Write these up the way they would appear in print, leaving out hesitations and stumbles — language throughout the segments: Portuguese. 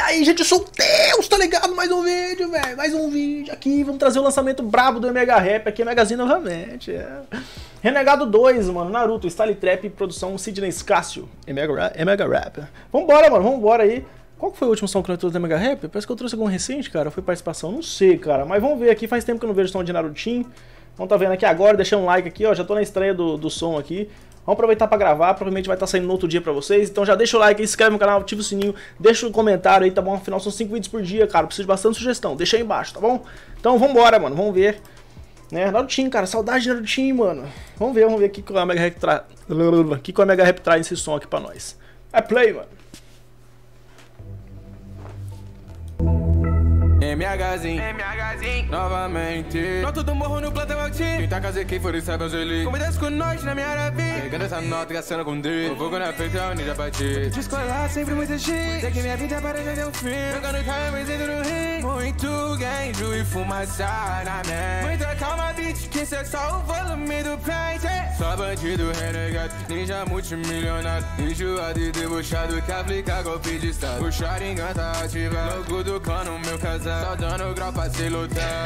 aí, gente, eu sou o Deus, tá ligado? Mais um vídeo, velho. Mais um vídeo aqui. Vamos trazer o lançamento brabo do Mega Rap aqui, Magazine novamente. Renegado 2, mano. Naruto, Style Trap, produção Sidney Scácio. Mega Rap. Vambora, mano. Vambora aí. Qual que foi o último som que eu trouxe da Mega Rap? Parece que eu trouxe algum recente, cara. Foi participação? Não sei, cara. Mas vamos ver aqui. Faz tempo que eu não vejo som de Narutinho. Vamos tá vendo aqui agora. Deixei um like aqui, ó. Já tô na estreia do som aqui. Vamos aproveitar pra gravar, provavelmente vai estar saindo no outro dia pra vocês. Então já deixa o like aí, se inscreve no canal, ativa o sininho, deixa um comentário aí, tá bom? Afinal são 5 vídeos por dia, cara, preciso de bastante sugestão, deixa aí embaixo, tá bom? Então vambora, mano, vamos ver. Né, Narutinho, cara, saudade de Narutinho, mano. Vamos ver o que a Mega Rap traz. O que a Mega Rap traz esse som aqui pra nós. É play, mano. MHzinho, novamente. Nota do morro no plantão alti. Quem tá casa aqui for isso sabe os eli. Comidas com nós na minha arabi. Pegando essa nota e gastando com D. O fogo na frente é o ninja bati. Descolar sempre muito chique. Sei que minha vida parece ter um fim. Jogando carro mas indo no rim. Muito ganjo e fumaça na mente. Muita calma, bitch, que cê é só o volume do pente. Só bandido renegado, ninja multimilionário. Enjoado e debochado que aplica golpe de estado. O Sharingan tá ativado. Logo do clã no meu casal. Só dando grau pra se lutar.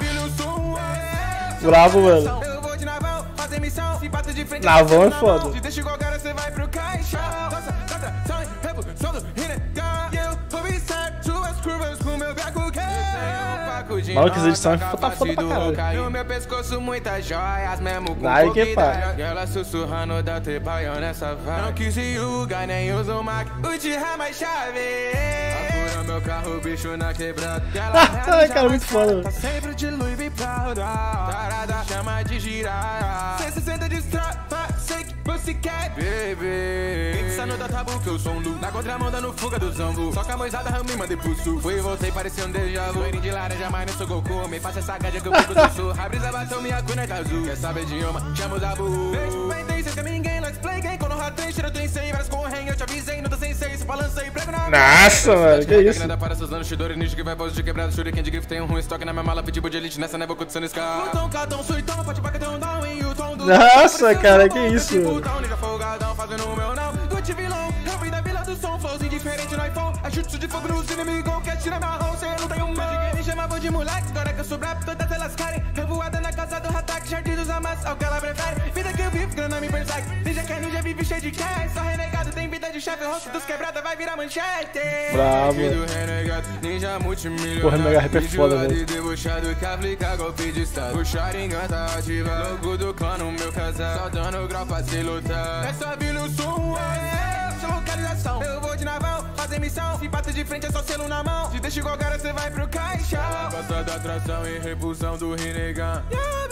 Bravo, mano. Eu vou de navão, fazer missão. Se bate de frente, navão é foda. Se deixa igual cara, você vai pro caixão. Nossa, tração e revolução do Rinnegan. E eu vou visar suas curvas com meu beco. Maluco, essa edição tá foda pra caralho. No meu pescoço muitas joias, mesmo com Nike, pai. E ela sussurrando da tepaia nessa vibe. Não quis Yuga, nem uso o Mac. O de rama e chave. Apura meu carro, bicho na quebrada. Ai, cara, muito foda. Tá sempre de Louis V Prada. Tarada, chama de girar. 160 de strapa, sei que você quer, baby. Pensando da tabu que eu sou um lu. Na contramão dando fuga do zambu. Só que a moisada me mandei pro sul. Fui e voltei, parecia um déjà vu. Loirinho de laranja, mas não sou Goku. Me faça essa gaja que eu fico do sul. A brisa bateu, minha cuna tá azul. Quer saber de idioma? Chama o Zabu. Beijo, bem, tem cerca ninguém, let's play game. Quando o rato tem, tira, tem 100. Várias correm, eu te avisei, não tô sem 6. Se balancei, prego na Nossa, mano, que isso? Para seus anos, Shidori, nicho que vai pose de quebrado. Shuriken de grife, tem um ruim estoque na minha mala. Pitbull de elite, nessa neva acontecendo esse carro. Tom, catão, suitão, pode bagatão, down. E o tom do... Nossa, cara, que isso? Ninja folgadão, fazendo o meu não. Gucci vilão, eu vim da vila do som. Flowzinho diferente no iPhone. A jutsu de fogo nos inimigos, quer tirar marrom. Cê não tem um mão. Me chamava de moleque, agora que eu sou brabo, todas elas querem. Revoada na casa do Hatak, jardim dos amassos, é o que ela prefere. Vida que eu vivo, grana me persegue. Ninja que é ninja, vive cheio de cash. Só renegado, tem vida de chefe, o rosto dos quebrados vai virar manchete. Bravo. Ninja multimilionário. Porra, Mega Rap é foda, velho. Debochado que aplica golpe de estado. O Sharingan tá ativado. Logo do clã no meu casal. Só dando grau pra se lutar. É só vir no som, essa localização. Eu vou de navão, fazer missão. Se bate de frente é só selo na mão. Se deixa igual cara, você vai pro caixão. Gosta da atração e repulsão do Rinnegan.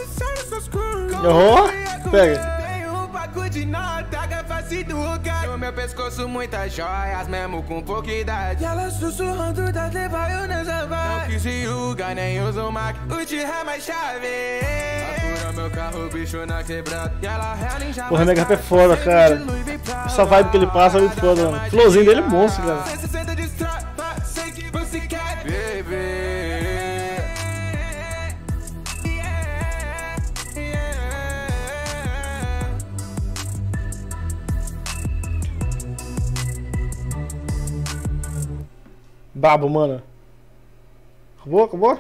Pega. De nota, face do lugar. No meu pescoço muitas joias, mesmo com pouca idade. E ela sussurrando da tebaio nessa vibe. Não quis Yuga, nem uso Mac. O de rama e chave. Apura meu carro, bicho na quebrada. E ela real já. Porra, Mega Rap é foda, cara. Essa vibe que ele passa é muito foda, mano. O flowzinho dele é monstro, cara. 160 de strapa, sei que você quer, baby. Brabo, mano. Acabou?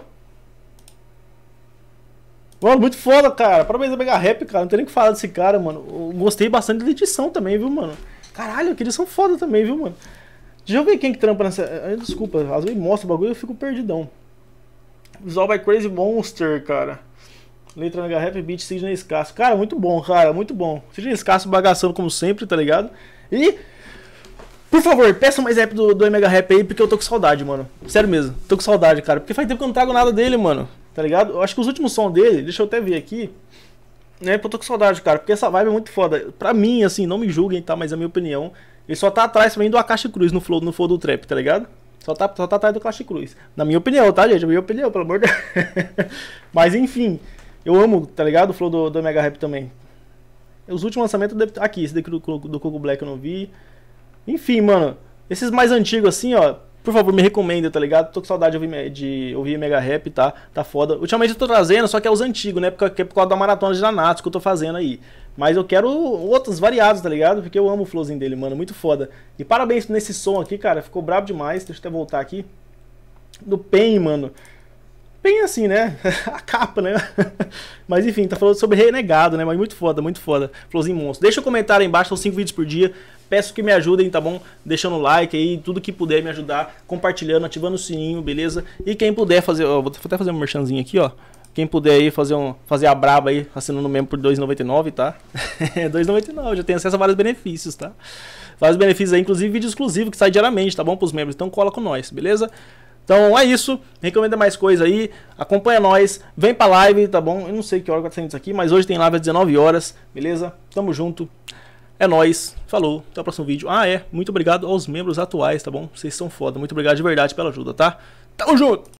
Mano, muito foda, cara. Parabéns a Mega Rap, cara. Não tem nem o que falar desse cara, mano. Eu gostei bastante da edição também, viu, mano? Caralho, que edição foda também, viu, mano? Deixa eu ver quem que trampa nessa... Desculpa, às vezes mostra o bagulho e eu fico perdidão. Visual by Crazy Monster, cara. Letra Mega Rap, beat Sidney Scácio. Cara, muito bom, cara, muito bom. Sidney Scácio bagaçando como sempre, tá ligado? E... por favor, peça mais rap do Mega Rap aí, porque eu tô com saudade, mano. Sério mesmo, tô com saudade, cara. Porque faz tempo que eu não trago nada dele, mano. Tá ligado? Eu acho que os últimos sons dele, deixa eu até ver aqui. Né, porque eu tô com saudade, cara. Porque essa vibe é muito foda. Pra mim, assim, não me julguem, tá? Mas é a minha opinião. Ele só tá atrás também do Akashi Cruz no flow do trap, tá ligado? Só tá atrás do Akashi Cruz. Na minha opinião, tá, gente? Na minha opinião, pelo amor de Deus. Mas enfim, eu amo, tá ligado? O flow do Mega Rap também. Os últimos lançamentos, aqui, esse daqui do Coco Black eu não vi. Enfim, mano. Esses mais antigos assim, ó, por favor, me recomenda, tá ligado? Tô com saudade de ouvir Mega Rap, tá? Tá foda. Ultimamente eu tô trazendo, só que é os antigos, né? Porque é por causa da maratona de Nanatsu que eu tô fazendo aí. Mas eu quero outros variados, tá ligado? Porque eu amo o flowzinho dele, mano, muito foda. E parabéns nesse som aqui, cara, ficou brabo demais. Deixa eu até voltar aqui. Do Pen, mano. Pen assim, né? A capa, né? Mas enfim, tá falando sobre Renegado, né? Mas muito foda, flowzinho monstro. Deixa um comentário aí embaixo, são 5 vídeos por dia. Peço que me ajudem, tá bom? Deixando o like aí, tudo que puder me ajudar, compartilhando, ativando o sininho, beleza? E quem puder fazer, ó, vou até fazer um merchanzinho aqui, ó. Quem puder aí fazer a braba aí, assinando mesmo por R$2,99, tá? R$2,99, já tem acesso a vários benefícios, tá? Vários benefícios aí, inclusive vídeo exclusivo que sai diariamente, tá bom? Pros membros, então cola com nós, beleza? Então é isso, recomenda mais coisa aí, acompanha nós, vem pra live, tá bom? Eu não sei que hora vai ser isso aqui, mas hoje tem live às 19 horas, beleza? Tamo junto, é nóis, falou, até o próximo vídeo. Muito obrigado aos membros atuais, tá bom? Vocês são foda, muito obrigado de verdade pela ajuda, tá? Tamo junto!